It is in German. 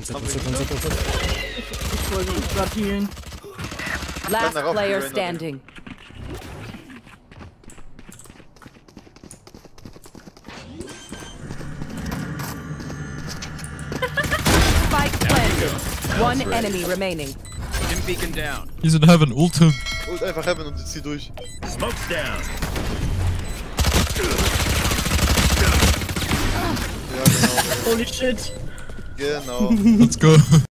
Ich wollte mich gerade healen. Last player standing. Spike planted. One enemy remaining. Dim beacon down. He's in heaven, ult him. Ult einfach Heaven und zieh durch. Smoke's down. Ja, genau. Holy shit. Genau. Let's go.